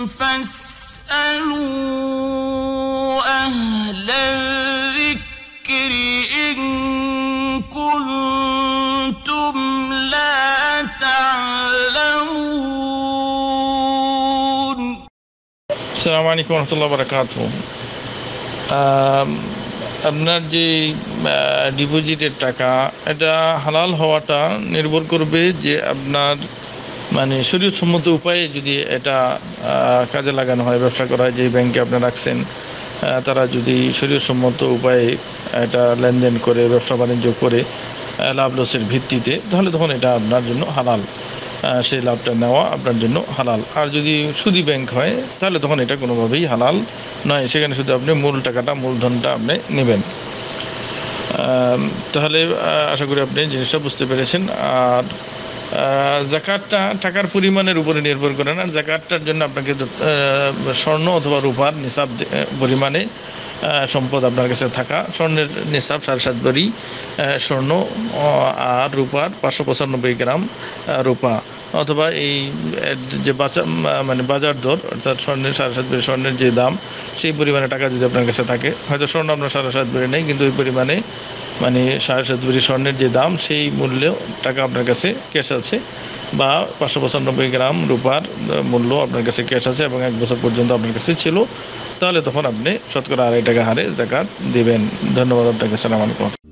فاسألوا أهل الذكر إن كنتم لا تعلمون. السلام عليكم ورحمة الله وبركاته. আপনার যে ডিপোজিটের টাকা এটা হালাল হওয়াটা নির্ভর করবে যে আপনার মানে শরীয়তসম্মত উপায়ে যদি এটা কাজে লাগানো হয়, ব্যবসা করা হয়, যে ব্যাংকে আপনি রাখছেন তারা যদি শরীয়তসম্মত উপায়ে এটা লেনদেন করে, ব্যবসা বাণিজ্য করে লাভ লসের ভিত্তিতে, তাহলে তখন এটা আপনার জন্য হালাল, সেই লাভটা নেওয়া আপনার জন্য হালাল। আর যদি সুদি ব্যাংক হয় তাহলে তখন এটা কোনোভাবেই হালাল নয়, সেখানে শুধু আপনি মূল টাকাটা, মূলধনটা আপনি নেবেন। তাহলে আশা করি আপনি জিনিসটা বুঝতে পেরেছেন। আর যাকাতটা টাকার পরিমাণের উপরে নির্ভর করে না। যাকাতটার জন্য আপনাকে স্বর্ণ অথবা রূপার নিসাব পরিমাণে সম্পদ আপনার কাছে থাকা, স্বর্ণের নিসাব 7.5 ভরি স্বর্ণ আর রূপার 595 গ্রাম রূপা, অথবা এই যে বাজার দর অর্থাৎ স্বর্ণের 7.5 ভরি স্বর্ণের যে দাম, সেই পরিমাণে টাকা যদি আপনার কাছে থাকে, হয়তো স্বর্ণ আপনার 7.5 ভরি নেই, কিন্তু ওই পরিমাণে 7.5 ভরি স্বর্ণের যে দাম, সেই মূল্যেও টাকা আপনার কাছে ক্যাশ আছে, বা 595 গ্রাম রূপার মূল্য আপনার কাছে ক্যাশ আছে এবং 1 বছর পর্যন্ত আপনার কাছে ছিল, তাহলে তখন আপনি শতকরা 2.5 টাকা হারে যাকাত দিবেন। ধন্যবাদ আপনাকে। আসসালামু আলাইকুম।